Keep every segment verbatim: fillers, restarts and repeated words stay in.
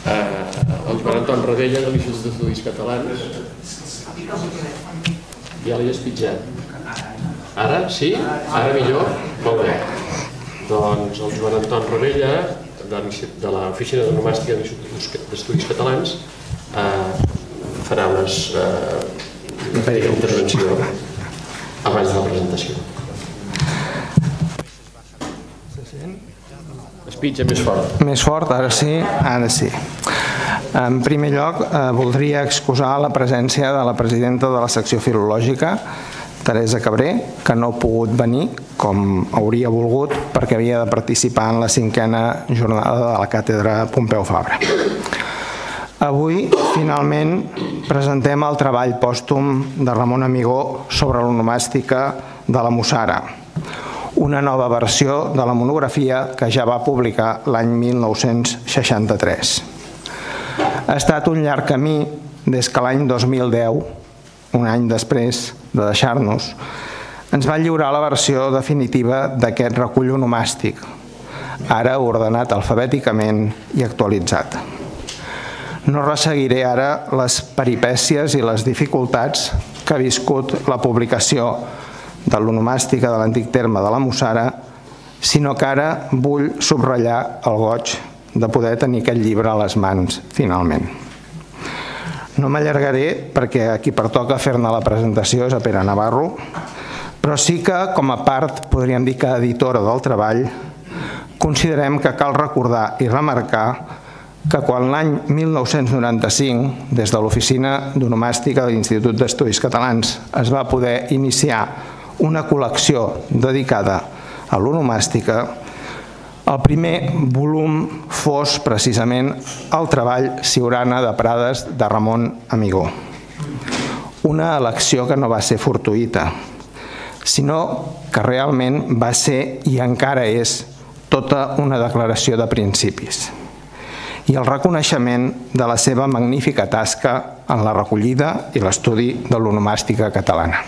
el Joan Anton Ravella de l'Institut d'Estudis Catalans. Ja l'he despitjat. Ara? Sí? Ara millor? Molt bé. Doncs el Joan Anton Ravella, de l'Oficina d'Onomàstica de l'Institut d'Estudis Catalans, farà una intervenció abans de la presentació. Espitja més fort. Més fort, ara sí, ara sí. En primer lloc, voldria excusar la presència de la presidenta de la secció filològica, Teresa Cabré, que no ha pogut venir, com hauria volgut, perquè havia de participar en la cinquena jornada de la càtedra Pompeu Fabra. Avui, finalment, presentem el treball pòstum de Ramon Amigó sobre l'onomàstica de la Mussara, una nova versió de la monografia que ja va publicar l'any mil nou-cents seixanta-tres. Ha estat un llarg camí des que l'any dos mil deu, un any després de deixar-nos, ens va lliurar la versió definitiva d'aquest recull onomàstic, ara ordenat alfabèticament i actualitzat. No resseguiré ara les peripècies i les dificultats que ha viscut la publicació de l'onomàstica de l'antic terme de la Mussara, sinó que ara vull subratllar el goig de poder tenir aquest llibre a les mans, finalment. No m'allargaré perquè a qui pertoca fer-ne la presentació és a Pere Navarro, però sí que, com a part, podríem dir que editora del treball, considerem que cal recordar i remarcar que quan l'any mil nou-cents noranta-cinc, des de l'Oficina d'Onomàstica de l'Institut d'Estudis Catalans, es va poder iniciar una col·lecció dedicada a l'onomàstica, el primer volum fos precisament el treball Siurana de Prades de Ramon Amigó. Una elecció que no va ser fortuïta, sinó que realment va ser i encara és tota una declaració de principis i el reconeixement de la seva magnífica tasca en la recollida i l'estudi de l'onomàstica catalana.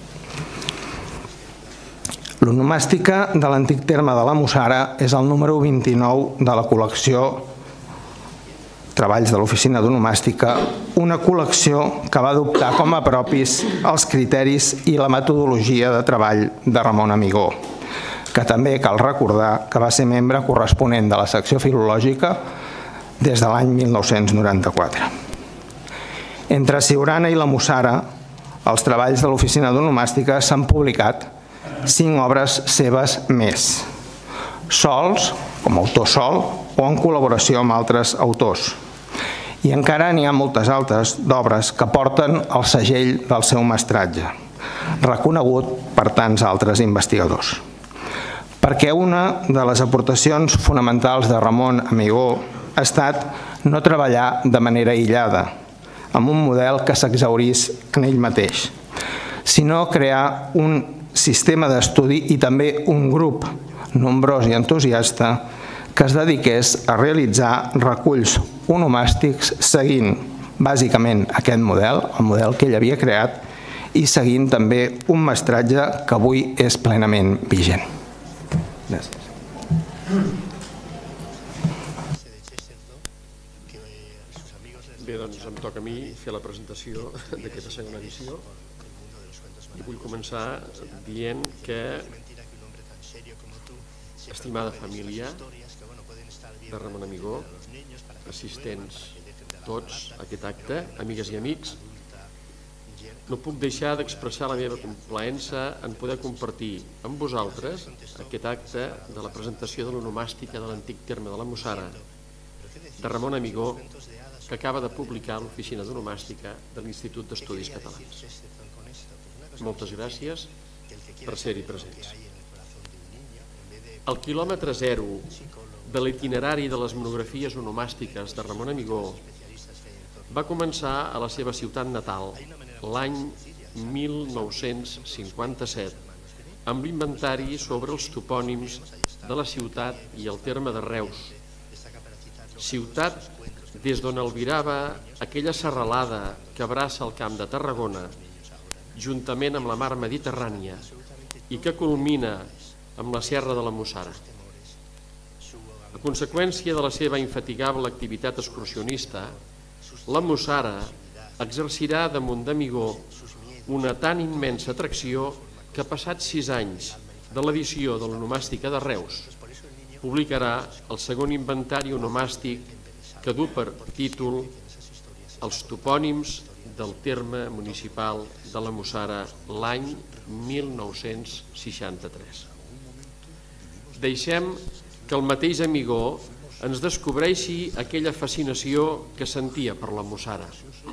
L'onomàstica de l'antic terme de la Mussara és el número vint-i-nou de la col·lecció Treballs de l'Oficina d'Onomàstica, una col·lecció que va adoptar com a propis els criteris i la metodologia de treball de Ramon Amigó, que també cal recordar que va ser membre corresponent de la secció filològica des de l'any mil nou-cents noranta-quatre. Entre Siurana i la Mussara, els treballs de l'Oficina d'Onomàstica s'han publicat cinc obres seves més, sols, com a autor sol, o en col·laboració amb altres autors. I encara n'hi ha moltes altres d'obres que porten el segell del seu mestratge, reconegut per tants altres investigadors. Perquè una de les aportacions fonamentals de Ramon Amigó ha estat no treballar de manera aïllada, amb un model que s'exhaurís en ell mateix, sinó crear un sistema d'estudi i també un grup nombrós i entusiasta que es dediqués a realitzar reculls onomàstics seguint bàsicament aquest model, el model que ell havia creat, i seguint també un mestratge que avui és plenament vigent. Gràcies. Bé, doncs em toca a mi fer la presentació d'aquesta segona edició i vull començar dient que, estimada família de Ramon Amigó, assistents tots a aquest acte, amigues i amics, no puc deixar d'expressar la meva complaença en poder compartir amb vosaltres aquest acte de la presentació de l'onomàstica de l'antic terme de la Mussara de Ramon Amigó, que acaba de publicar l'Oficina d'Onomàstica de l'Institut d'Estudis Catalans. Moltes gràcies per ser-hi presents. El quilòmetre zero de l'itinerari de les monografies onomàstiques de Ramon Amigó va començar a la seva ciutat natal l'any mil nou-cents cinquanta-set amb l'inventari sobre els topònims de la ciutat i el terme de Reus, ciutat des d'on albirava aquella serralada que abraça el Camp de Tarragona, juntament amb la mar Mediterrània, i que culmina amb la Serra de la Mussara. A conseqüència de la seva infatigable activitat excursionista, la Mussara exercirà damunt d'Amigó una tan immensa atracció que passats sis anys de l'edició de l'onomàstica de Reus publicarà el segon inventari onomàstic que du per títol Els topònims del terme municipal de la Mussara l'any mil nou-cents seixanta-tres. Deixem que el mateix Amigó ens descobreixi aquella fascinació que sentia per la Mussara.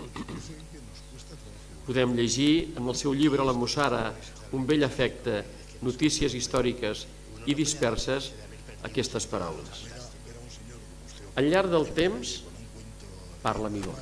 Podem llegir en el seu llibre La Mussara, un vell afecte, notícies històriques i disperses, aquestes paraules. Al llarg del temps, parla Amigó.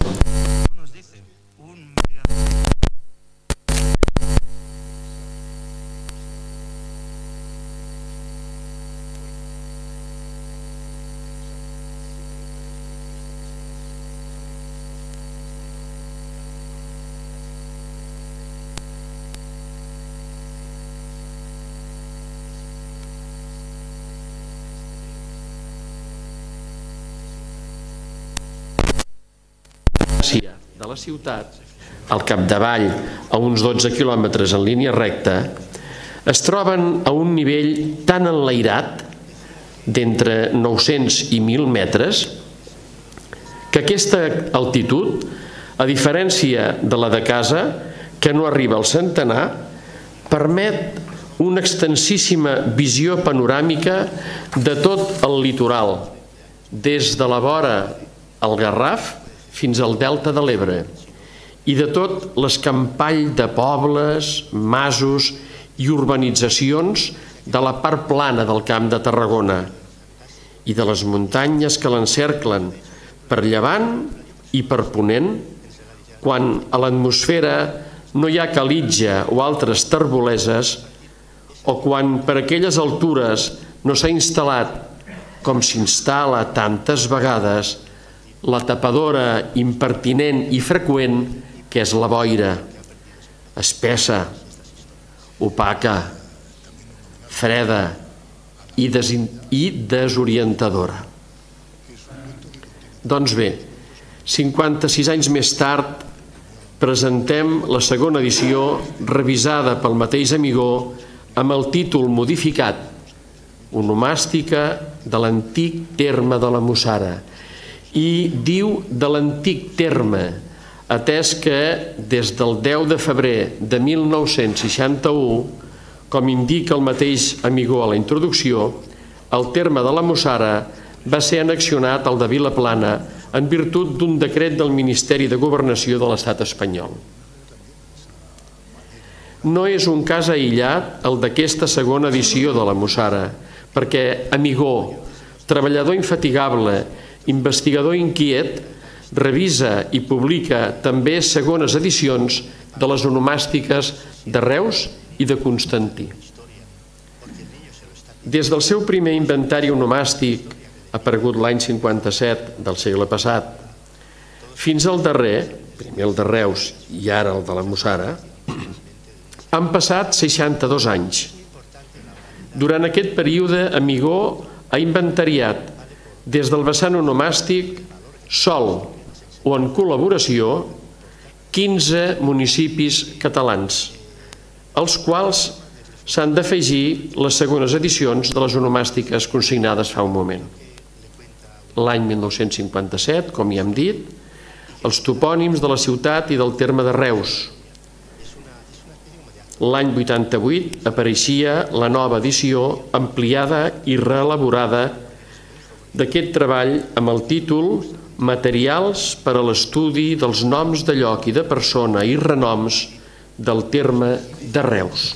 De la ciutat, al capdavall, a uns dotze quilòmetres en línia recta, es troben a un nivell tan enlairat, d'entre nou-cents i mil metres, que aquesta altitud, a diferència de la de casa, que no arriba al centenar, permet una extensíssima visió panoràmica de tot el litoral, des de la vora al Garraf fins al delta de l'Ebre, i de tot l'escampall de pobles, masos i urbanitzacions de la part plana del Camp de Tarragona i de les muntanyes que l'encerclen per llevant i per ponent, quan a l'atmosfera no hi ha calitja o altres terboleses, o quan per aquelles altures no s'ha instal·lat, com s'instal·la tantes vegades, la tapadora impertinent i freqüent que és la boira, espessa, opaca, freda i desorientadora. Doncs bé, cinquanta-sis anys més tard, presentem la segona edició revisada pel mateix Amigó amb el títol modificat Onomàstica de l'antic terme de la Mussara. I diu de l'antic terme, atès que des del deu de febrer de mil nou-cents seixanta-u, com indica el mateix Amigó a la introducció, el terme de la Mussara va ser annexionat al de Vilaplana en virtut d'un decret del Ministeri de Governació de l'Estat espanyol. No és un cas aïllat el d'aquesta segona edició de la Mussara, perquè Amigó, treballador infatigable, investigador inquiet, revisa i publica també segones edicions de les onomàstiques de Reus i de Constantí. Des del seu primer inventari onomàstic, aparegut l'any cinquanta-set del segle passat, fins al darrer, primer el de Reus i ara el de la Mussara, han passat seixanta-dos anys. Durant aquest període, Amigó ha inventariat des del vessant onomàstic, sol o en col·laboració, quinze municipis catalans, als quals s'han d'afegir les segones edicions de les onomàstiques consignades fa un moment. L'any mil nou-cents cinquanta-set, com ja hem dit, els topònims de la ciutat i del terme de Reus. L'any vuitanta-vuit apareixia la nova edició ampliada i reelaborada d'aquest treball amb el títol Materials per a l'estudi dels noms de lloc i de persona i renoms del terme de Reus.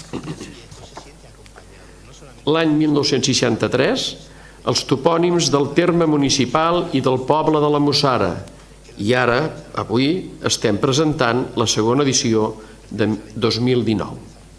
L'any mil nou-cents seixanta-tres, els topònims del terme municipal i del poble de la Mussara, i ara, avui, estem presentant la segona edició de dos mil dinou.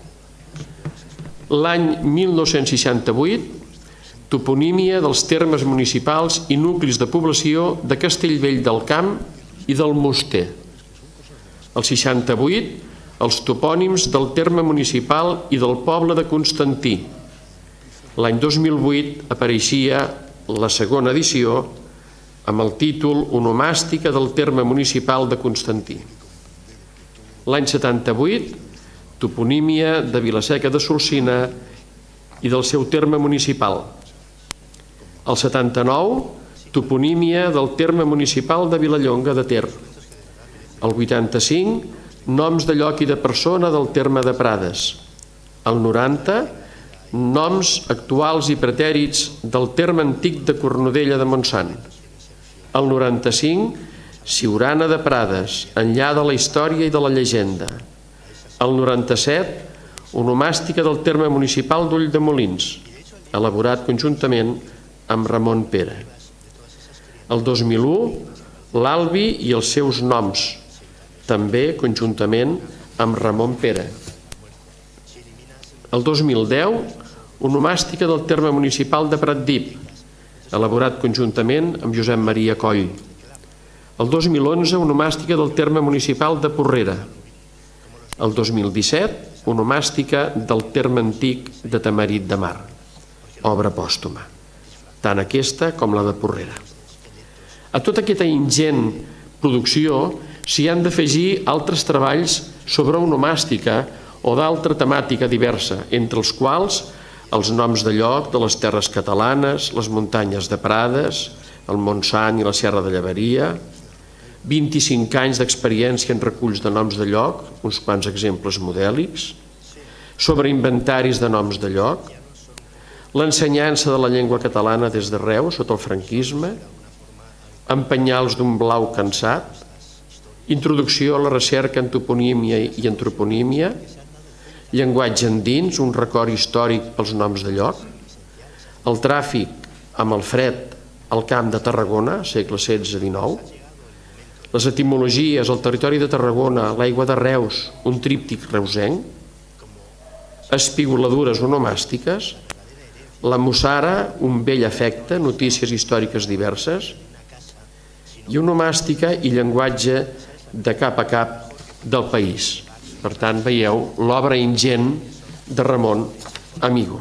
L'any mil nou-cents seixanta-vuit, toponímia dels termes municipals i nuclis de població de Castellvell del Camp i del Muster. El seixanta-vuit, els topònims del terme municipal i del poble de Constantí. L'any dos mil vuit apareixia la segona edició amb el títol Onomàstica del terme municipal de Constantí. L'any setanta-vuit, toponímia de Vila-seca de Solsona i del seu terme municipal. El setanta-nou, toponímia del terme municipal de Vilallonga de Ter. El vuitanta-cinc, noms de lloc i de persona del terme de Prades. El noranta, noms actuals i pretèrits del terme antic de Cornudella de Montsant. El noranta-cinc, Siurana de Prades, enllà de la història i de la llegenda. El noranta-set, onomàstica del terme municipal d'Ulldemolins, elaborat conjuntament amb Ramon Pere. El dos mil u, l'Albi i els seus noms, també conjuntament amb Ramon Pere. El dos mil deu, onomàstica del terme municipal de Pratdip, elaborat conjuntament amb Josep Maria Coll. El dos mil onze, onomàstica del terme municipal de Porrera. El dos mil disset, onomàstica del terme antic de Tamarit de Mar, obra pòstuma, tant aquesta com la de Porrera. A tota aquesta ingent producció s'hi han d'afegir altres treballs sobre onomàstica o d'altra temàtica diversa, entre els quals els noms de lloc de les terres catalanes, les muntanyes de Prades, el Montsant i la Serra de Llevaria, vint-i-cinc anys d'experiència en reculls de noms de lloc, uns quants exemples modèlics, sobre inventaris de noms de lloc, l'ensenyança de la llengua catalana des de Reus sota el franquisme, empenyals d'un blau cansat, introducció a la recerca en toponímia i antroponímia, llenguatge endins, un record històric pels noms de lloc, el tràfic amb el fred al Camp de Tarragona, segle setze dinou, les etimologies, el territori de Tarragona, l'aigua de Reus, un tríptic reusenc, espigoladures onomàstiques, la Mussara, un vell afecte, notícies històriques diverses, i onomàstica i llenguatge de cap a cap del país. Per tant, veieu l'obra ingent de Ramon Amigó.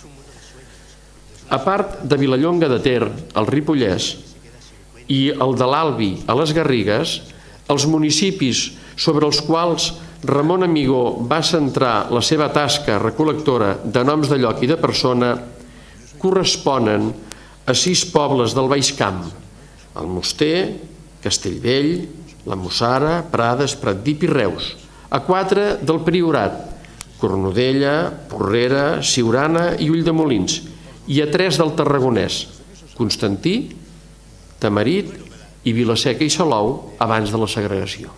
A part de Vilallonga de Ter, el Ripollès, i el de l'Albi a les Garrigues, els municipis sobre els quals Ramon Amigó va centrar la seva tasca recol·lectora de noms de lloc i de persona corresponen a sis pobles del Baix Camp: el Moster, Castellvell, la Mussara, Prades, Pratdip i Reus, a quatre del Priorat: Cornudella, Porrera, Siurana i Ulldemolins, i a tres del Tarragonès: Constantí, Tamarit i Vila-seca i Salou abans de la segregació.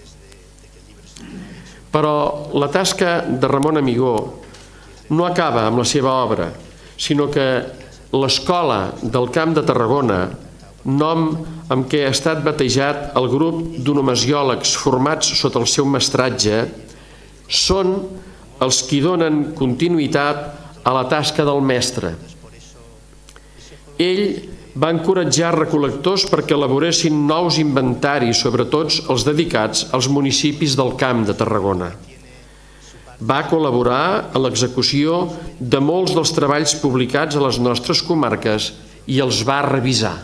Però la tasca de Ramon Amigó no acaba amb la seva obra, sinó que l'Escola del Camp de Tarragona, nom amb què ha estat batejat el grup d'onomasiòlegs formats sota el seu mestratge, són els qui donen continuïtat a la tasca del mestre. Ell va encoratjar recol·lectors perquè elaboressin nous inventaris, sobretot els dedicats als municipis del Camp de Tarragona. Va col·laborar en l'execució de molts dels treballs publicats a les nostres comarques i els va revisar.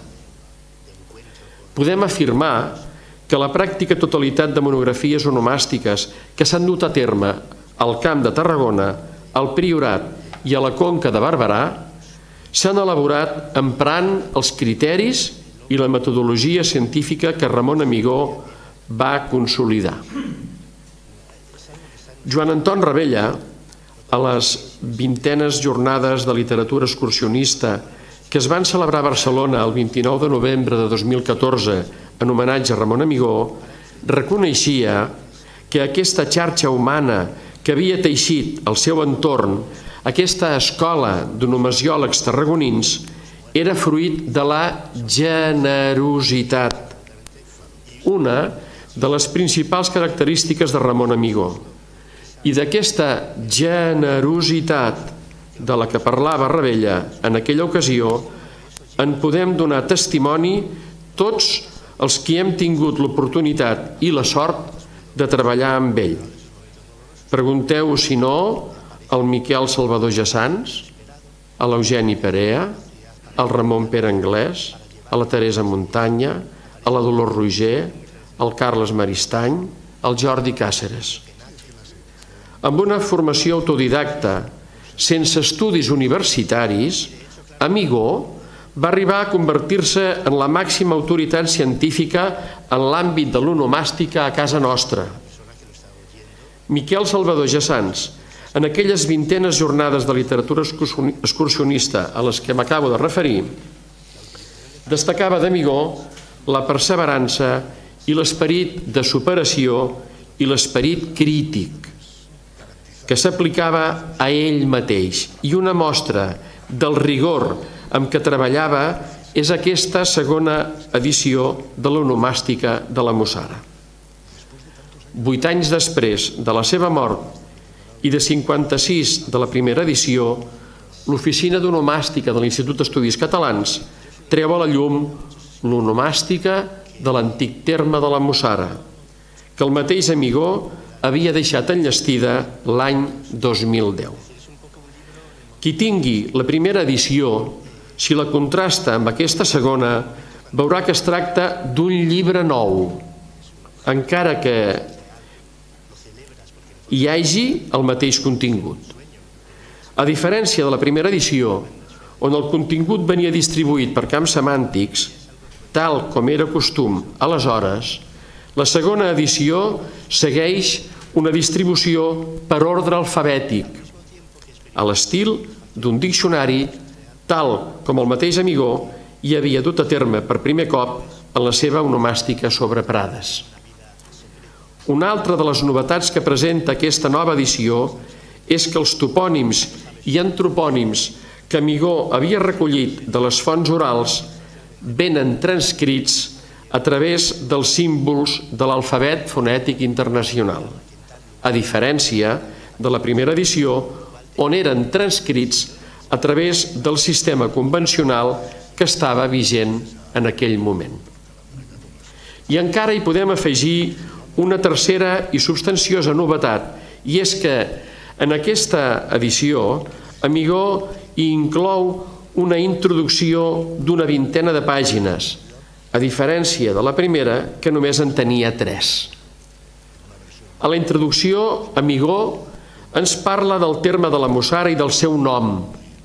Podem afirmar que la pràctica totalitat de monografies onomàstiques que s'han dut a terme al Camp de Tarragona, al Priorat i a la Conca de Barberà s'han elaborat emprant els criteris i la metodologia científica que Ramon Amigó va consolidar. Joan Anton Ravella, a les vintenes jornades de literatura excursionista que es van celebrar a Barcelona el vint-i-nou de novembre de dos mil catorze en homenatge a Ramon Amigó, reconeixia que aquesta xarxa humana que havia teixit al seu entorn, aquesta escola d'onomasiòlegs tarragonins, era fruit de la generositat, una de les principals característiques de Ramon Amigó. I d'aquesta generositat de la que parlava Ravella en aquella ocasió en podem donar testimoni tots els qui hem tingut l'oportunitat i la sort de treballar amb ell. Pregunteu, si no, al Miquel Salvador Jassans, a l'Eugeni Perea, al Ramon Pere Anglès, a la Teresa Muntanya, a la Dolors Roger, al Carles Maristany, al Jordi Càceres. Amb una formació autodidacta, sense estudis universitaris, Amigó va arribar a convertir-se en la màxima autoritat científica en l'àmbit de l'onomàstica a casa nostra. Miquel Salvador Jassans, en aquelles vintenes jornades de literatura excursionista a les que m'acabo de referir, destacava d'Amigó la perseverança i l'esperit de superació i l'esperit crític que s'aplicava a ell mateix. I una mostra del rigor amb què treballava és aquesta segona edició de l'onomàstica de la Mussara. Vuit anys després de la seva mort i de cinquanta-sis de la primera edició, l'Oficina d'Onomàstica de l'Institut d'Estudis Catalans treu a la llum l'onomàstica de l'antic terme de la Mussara, que el mateix Amigó havia deixat enllestida l'any dos mil deu. Qui tingui la primera edició, si la contrasta amb aquesta segona, veurà que es tracta d'un llibre nou, encara que hi hagi el mateix contingut. A diferència de la primera edició, on el contingut venia distribuït per camps semàntics, tal com era costum aleshores, la segona edició segueix una distribució per ordre alfabètic, a l'estil d'un diccionari, tal com el mateix Amigó hi havia dut a terme per primer cop en la seva onomàstica sobre Prades. Una altra de les novetats que presenta aquesta nova edició és que els topònims i antropònims que Amigó havia recollit de les fonts orals venen transcrits a través dels símbols de l'alfabet fonètic internacional, a diferència de la primera edició, on eren transcrits a través del sistema convencional que estava vigent en aquell moment. I encara hi podem afegir una tercera i substanciosa novetat, i és que en aquesta edició Amigó hi inclou una introducció d'una vintena de pàgines, a diferència de la primera, que només en tenia tres. A la introducció, Amigó ens parla del terme de la Mussara i del seu nom,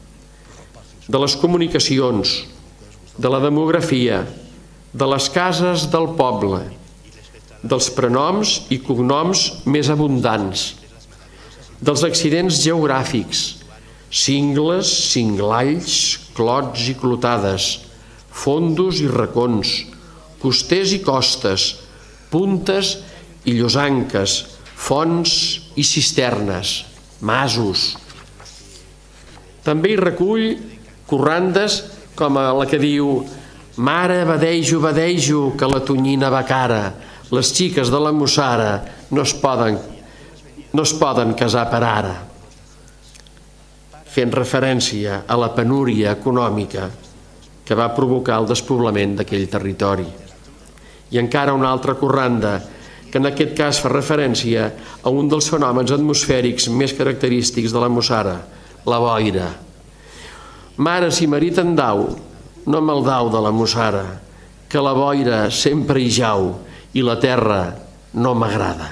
de les comunicacions, de la demografia, de les cases del poble, dels prenoms i cognoms més abundants, dels accidents geogràfics, cingles, cinglalls, clots i clotades, fondos i racons, costers i costes, puntes i llosanques, fonts i cisternes, masos. També hi recull corrandes com la que diu «Mare, badejo, badejo, que la tonyina va cara, les xiques de la Mussara no es poden, no es poden casar per ara», fent referència a la penúria econòmica que va provocar el despoblament d'aquell territori. I encara una altra corranda, que en aquest cas fa referència a un dels fenòmens atmosfèrics més característics de la Mussara, la boira. «Mare, si marit en dau, no me'l dau de la Mussara, que la boira sempre hi jau i la terra no m'agrada».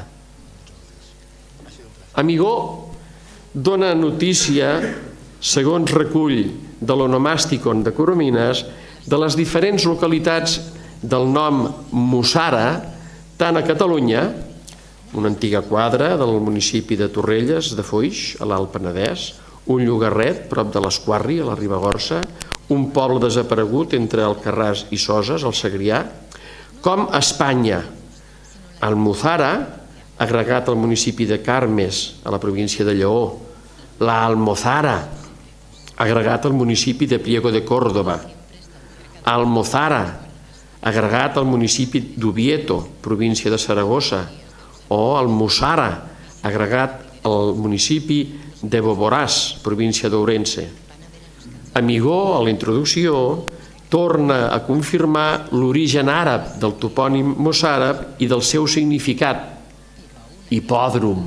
Amigó dona notícia, segons recull de l'Onomàsticon de Coromines, de les diferents localitats del nom Mussara, tant a Catalunya, una antiga quadra del municipi de Torrelles de Foix, a l'Alt Penedès, un llogarret prop de l'Esquarri, a la Ribagorça, un poble desaparegut entre Alcarràs i Soses, al Segrià, com a Espanya, Almuzara, agregat al municipi de Carmes, a la província de Lleó, la Almozara, agregat al municipi de Priego de Córdoba, Almozara, agregat al municipi d'Oviedo, província de Saragossa, o Almussara, agregat al municipi de Boboràs, província d'Ourense. Amigó, a la introducció, torna a confirmar l'origen àrab del topònim mossàrab i del seu significat, hipòdrom.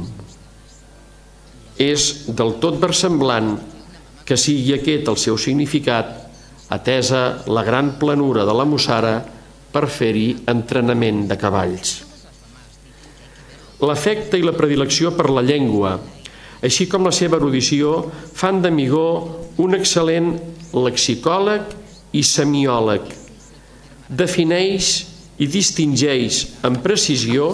És del tot versemblant que sigui aquest el seu significat atesa la gran planura de la Mussara per fer-hi entrenament de cavalls. L'afecte i la predilecció per la llengua, així com la seva erudició, fan d'Amigó un excel·lent lexicòleg i semiòleg. Defineix i distingeix amb precisió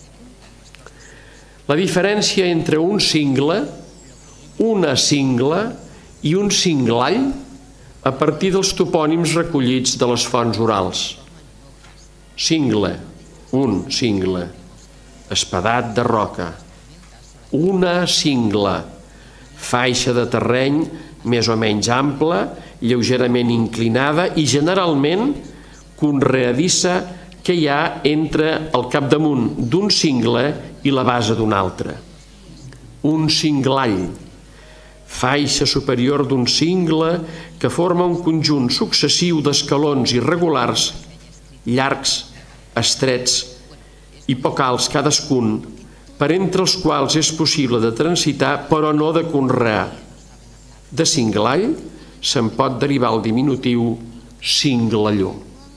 la diferència entre un cingle, una cingla i un cinglall a partir dels topònims recollits de les fonts orals. Cingle, un cingle, espadat de roca. Una cingla, faixa de terreny més o menys ampla, lleugerament inclinada i generalment conreadissa que hi ha entre el capdamunt d'un cingle i la base d'un altre. Un cinglall, faixa superior d'un cingle que forma un conjunt successiu d'escalons irregulars, llargs, estrets i poc alts cadascun, per entre els quals és possible de transitar però no de conrear. De cinglall se'n pot derivar el diminutiu cinglalló.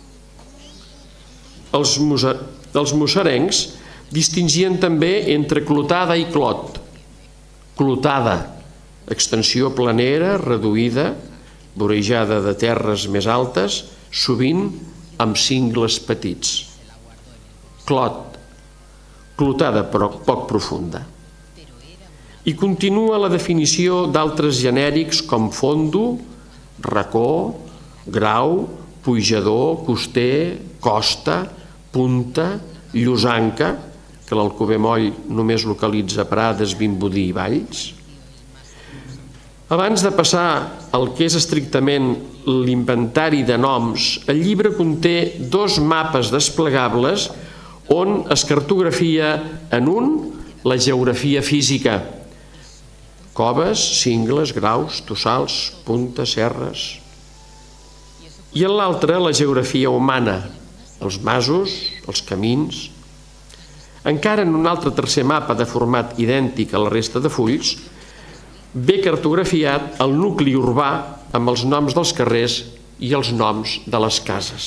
Els, els mussarencs distingien també entre clotada i clot. Clotada, extensió planera, reduïda, vorejada de terres més altes, sovint amb cingles petits. Clot, clotada però poc profunda. I continua la definició d'altres genèrics com fondo, racó, grau, pujador, coster, costa, punta, llosanca, que l'Alcover Moll només localitza Prades, Vimbodí i Valls. Abans de passar al que és estrictament l'inventari de noms, el llibre conté dos mapes desplegables on es cartografia en un la geografia física. Coves, cingles, graus, tossals, puntes, serres. I en l'altre la geografia humana, els masos, els camins. Encara en un altre tercer mapa de format idèntic a la resta de fulls, ve cartografiat el nucli urbà amb els noms dels carrers i els noms de les cases.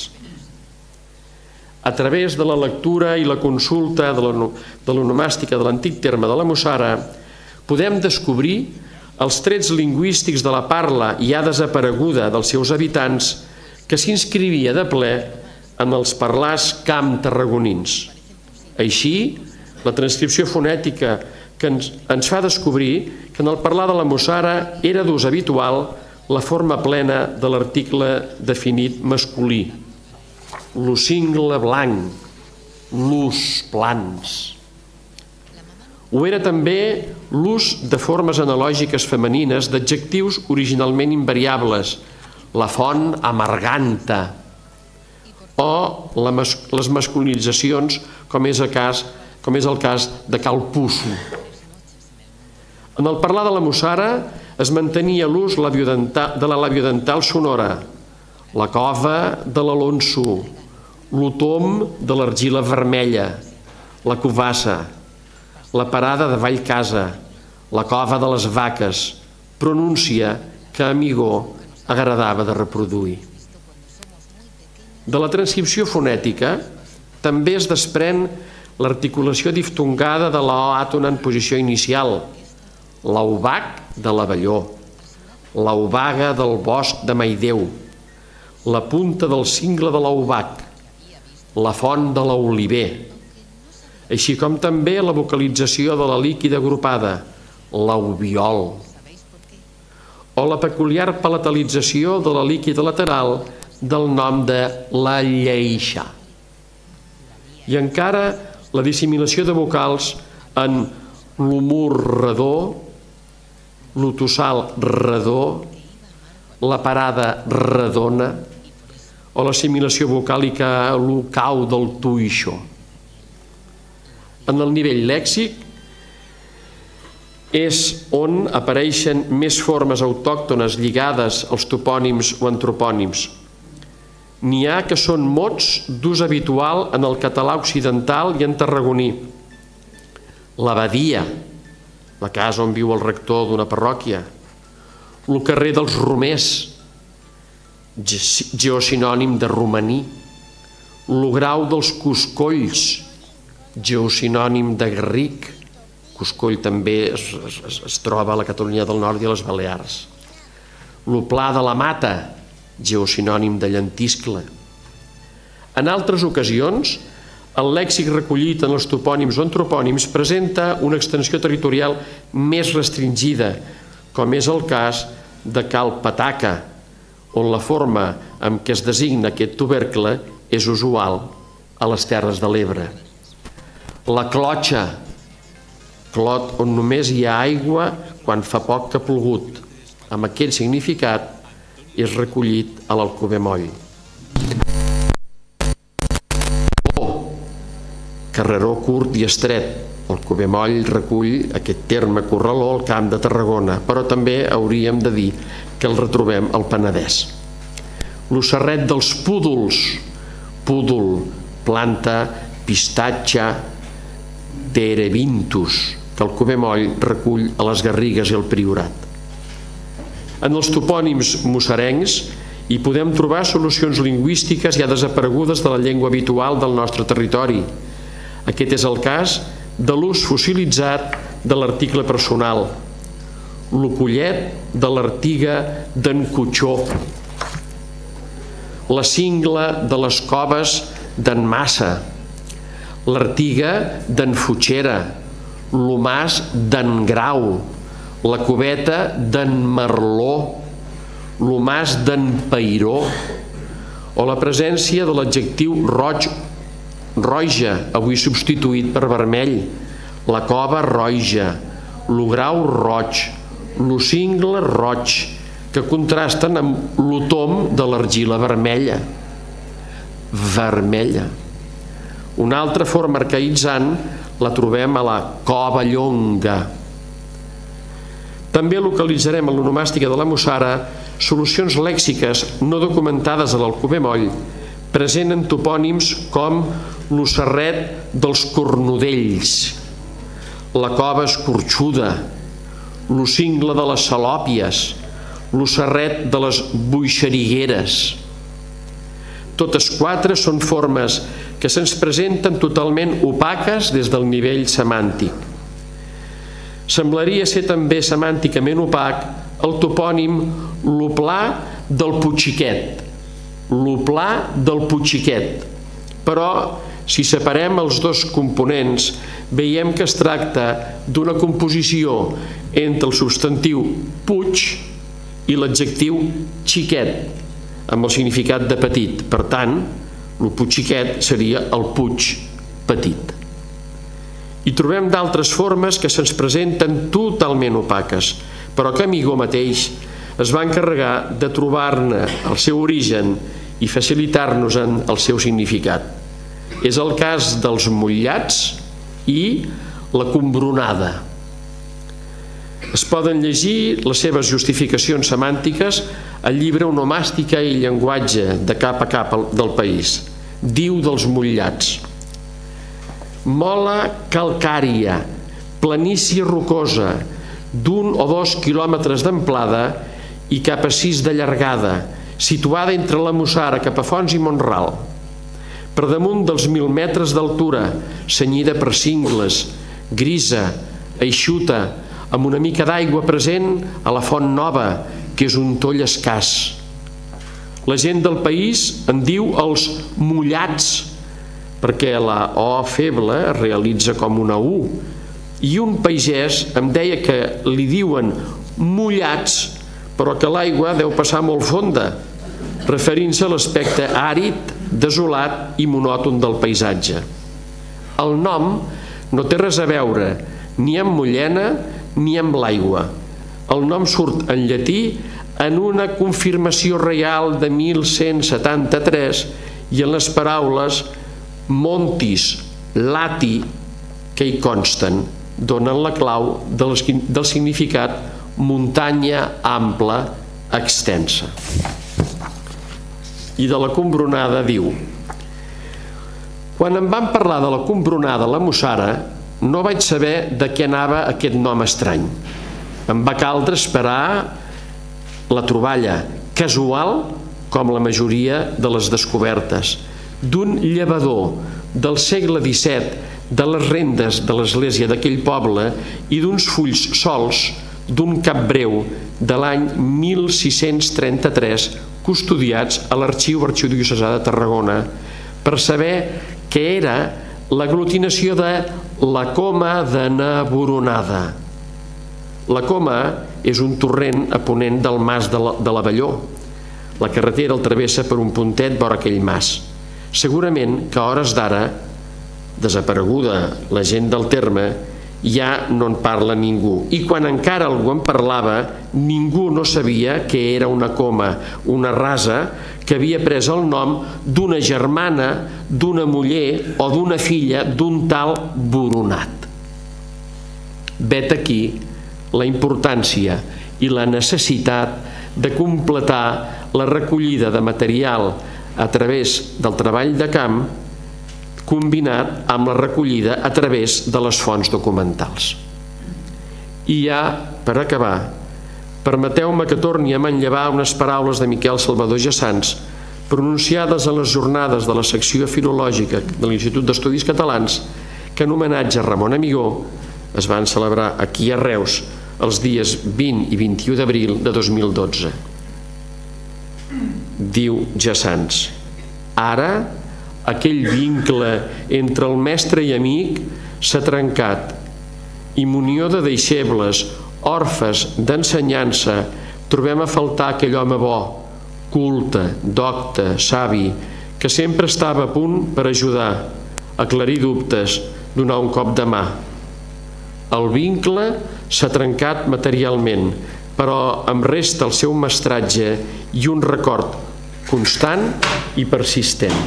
A través de la lectura i la consulta de l'onomàstica de l'antic terme de la Mussara, podem descobrir els trets lingüístics de la parla ja desapareguda dels seus habitants que s'inscrivia de ple en els parlars camp tarragonins. Així, la transcripció fonètica que ens, ens fa descobrir que en el parlar de la Mussara era d'ús habitual la forma plena de l'article definit masculí. L'ucingle blanc, l'us plans. Ho era també l'ús de formes analògiques femenines d'adjectius originalment invariables, la font amarganta, o les masculinitzacions, com és el cas, com és el cas de Cal Pusso. En el parlar de la Mussara es mantenia l'ús de la labiodental sonora, la cova de l'Alonso, l'otom de l'argila vermella, la covassa, la parada de Vallcasa, la cova de les vaques, pronúncia que a Amigó agradava de reproduir. De la transcripció fonètica també es desprèn l'articulació diftongada de la o àtona en posició inicial, l'aubac de l'Avelló, l'aubaga del bosc de Maideu, la punta del cingle de l'aubac, la font de l'oliver, així com també la vocalització de la líquida agrupada, l'aubiol, o la peculiar palatalització de la líquida lateral del nom de la lleixa. I encara la dissimulació de vocals en l'humor redó, l'otossal redó, la parada redona, o l'assimilació vocàlica a l'ucau del tuixo. En el nivell lèxic és on apareixen més formes autòctones lligades als topònims o antropònims. N'hi ha que són mots d'ús habitual en el català occidental i en tarragoní. L'abadia, la casa on viu el rector d'una parròquia, el carrer dels Romers, geosinònim de romaní. Lo grau dels coscolls, geosinònim de garric. Coscoll també es, es, es troba a la Catalunya del Nord i a les Balears. Lo pla de la mata, geosinònim de llentiscle. En altres ocasions, el lèxic recollit en els topònims o antropònims presenta una extensió territorial més restringida, com és el cas de Cal Pataca, on la forma amb què es designa aquest tubercle és usual a les Terres de l'Ebre. La Clotxa, clot on només hi ha aigua quan fa poc que ha plogut. Amb aquest significat és recollit a l'Alcover Moll. Carreró curt i estret. Alcover Moll recull aquest terme corraló al Camp de Tarragona, però també hauríem de dir que el retrobem al Penedès. L'osserret dels púdols, púdol, planta, pistatge, terebintus, que Alcover Moll recull a les Garrigues i el Priorat. En els topònims mossarencs hi podem trobar solucions lingüístiques ja desaparegudes de la llengua habitual del nostre territori. Aquest és el cas de l'ús fossilitzat de l'article personal, l'ocollet de l'artiga d'en Cotxó, la cingla de les coves d'en Massa, l'artiga d'en Futxera, l'omàs d'en Grau, la cubeta d'en Marló, l'omàs d'en Peiró, o la presència de l'adjectiu roig, roja, avui substituït per vermell, la cova roja, lo grau roig, lo cingle roig, que contrasten amb l'otom de l'argila vermella. Vermella. Una altra forma arcaïtzant la trobem a la cova llonga. També localitzarem en l'onomàstica de la Mussara solucions lèxiques no documentades a l'Alcover Moll, present en topònims com l'osserret dels Cornudells, la cova escorxuda, l'ocingle de les Salòpies, l'osserret de les Buixarigueres. Totes quatre són formes que se'ns presenten totalment opaques des del nivell semàntic. Semblaria ser també semànticament opac el topònim l'Oplà del Putxiquet, l'Oplà del Putxiquet, però si separem els dos components veiem que es tracta d'una composició entre el substantiu Puig i l'adjectiu xiquet, amb el significat de petit. Per tant, el Putxiquet seria el Puig petit. I trobem d'altres formes que se'ns presenten totalment opaques, però que Amigó mateix es va encarregar de trobar-ne el seu origen i facilitar-nos-en el seu significat. És el cas dels motllats i la combronada. Es poden llegir les seves justificacions semàntiques al llibre Onomàstica i llenguatge de cap a cap del país. Diu dels motllats: mola calcària, planícia rocosa, d'un o dos quilòmetres d'amplada i cap a sis de llargada, situada entre la Mussara cap a Fonts i Mont-ral. Per damunt dels mil metres d'altura, senyida per cingles, grisa, eixuta, amb una mica d'aigua present a la Font Nova, que és un toll escàs. La gent del país en diu els mollats, perquè la O feble es realitza com una U, i un pagès em deia que li diuen mollats, però que l'aigua deu passar molt fonda, referint-se a l'aspecte àrid, desolat i monòton del paisatge. El nom no té res a veure ni amb Mollena ni amb l'aigua. El nom surt en llatí en una confirmació reial de mil cent setanta-tres i en les paraules montis, lati, que hi consten, donen la clau del significat muntanya ampla, extensa. I de la combronada diu: quan em van parlar de la combronada a la Mussara, no vaig saber de què anava aquest nom estrany. Em va caldre esperar la troballa casual com la majoria de les descobertes, d'un llevador del segle disset de les rendes de l'església d'aquell poble i d'uns fulls sols d'un cap breu de l'any mil sis-cents trenta-tres custodiats a l'Arxiu Arxidiocesà de Tarragona per saber què era l'aglutinació de la Coma de Naboronada. La Coma és un torrent a ponent del mas de l'Avelló. La carretera el travessa per un puntet vora aquell mas. Segurament que a hores d'ara, desapareguda la gent del terme, ja no en parla ningú. I quan encara algú en parlava, ningú no sabia que era una coma, una rasa que havia pres el nom d'una germana, d'una muller o d'una filla d'un tal Boronat. Vet aquí la importància i la necessitat de completar la recollida de material a través del treball de camp combinat amb la recollida a través de les fonts documentals. I ja, per acabar, permeteu-me que torni a manllevar unes paraules de Miquel Salvador Jassans pronunciades a les jornades de la secció filològica de l'Institut d'Estudis Catalans que en homenatge a Ramon Amigó es van celebrar aquí a Reus els dies vint i vint-i-u d'abril de dos mil dotze. Diu Jassans: ara aquell vincle entre el mestre i amic s'ha trencat i munió de deixebles, orfes d'ensenyança, trobem a faltar aquell home bo, culte, docte, savi, que sempre estava a punt per ajudar, aclarir dubtes, donar un cop de mà. El vincle s'ha trencat materialment, però em resta el seu mestratge i un record constant i persistent.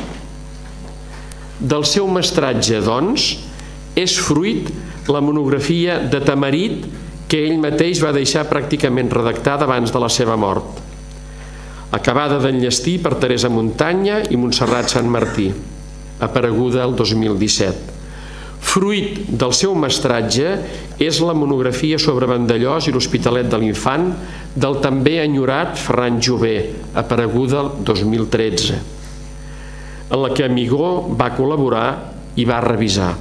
Del seu mestratge, doncs, és fruit la monografia de Tamarit que ell mateix va deixar pràcticament redactada abans de la seva mort, acabada d'enllestir per Teresa Muntanya i Montserrat Sant Martí, apareguda el dos mil disset. Fruit del seu mestratge és la monografia sobre Vandellòs i l'Hospitalet de l'Infant del també enyorat Ferran Jové, apareguda el dos mil tretze, en la que Amigó va col·laborar i va revisar.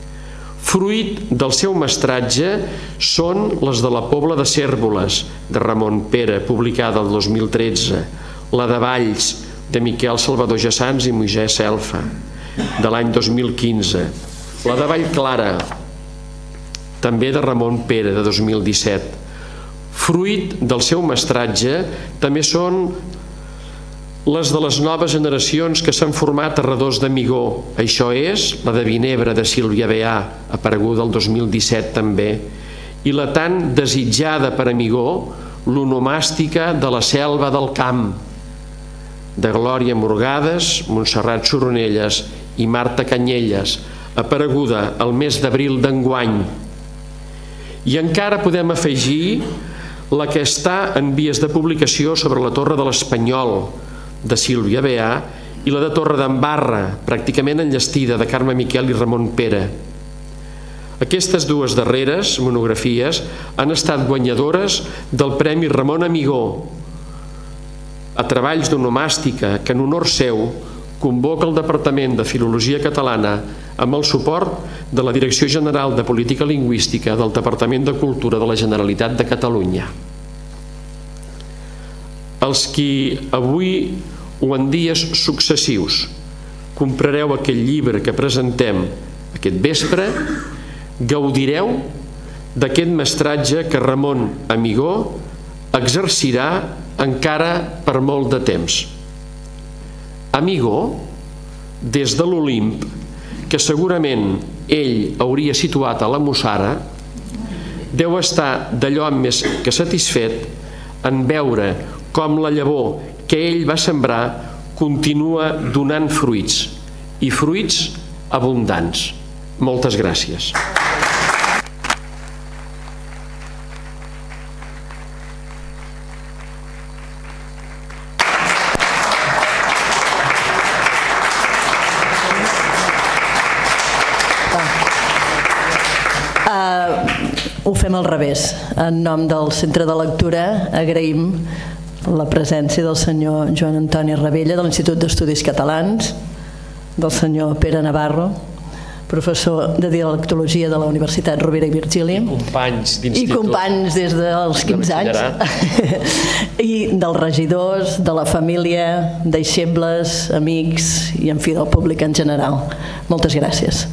Fruit del seu mestratge són les de la Pobla de Cérvoles, de Ramon Pere, publicada el dos mil tretze, la de Valls, de Miquel Salvador Jassans i Moisès Elfa, de l'any dos mil quinze, la de Vallclara, també de Ramon Pere, de dos mil disset. Fruit del seu mestratge també són les de les noves generacions que s'han format a redós d'Amigó. Això és la de Vinebre, de Sílvia Beà, apareguda el dos mil disset també, i la tan desitjada per Amigó, l'onomàstica de la Selva del Camp, de Glòria Morgades, Montserrat Soronelles i Marta Canyelles, apareguda el mes d'abril d'enguany. I encara podem afegir la que està en vies de publicació sobre la Torre de l'Espanyol, de Sílvia Beà, i la de Torre d'Embarra, pràcticament enllestida, de Carme Miquel i Ramon Pere. Aquestes dues darreres monografies han estat guanyadores del Premi Ramon Amigó a treballs d'onomàstica que en honor seu convoca el Departament de Filologia Catalana amb el suport de la Direcció General de Política Lingüística del Departament de Cultura de la Generalitat de Catalunya. Els qui avui o en dies successius comprareu aquest llibre que presentem aquest vespre, gaudireu d'aquest mestratge que Ramon Amigó exercirà encara per molt de temps. Amigó, des de l'Olimp, que segurament ell hauria situat a la Mussara, deu estar d'allò més que satisfet en veure com la llavor que ell va sembrar continua donant fruits, i fruits abundants. Moltes gràcies. Ho fem al revés. En nom del Centre de Lectura agraïm la presència del senyor Joan Antoni Ravella de l'Institut d'Estudis Catalans, del senyor Pere Navarro, professor de dialectologia de la Universitat Rovira i Virgili. I companys d'institut. I companys des dels quinze anys. I dels regidors, de la família, deixebles, amics i, en fi, del públic en general. Moltes gràcies.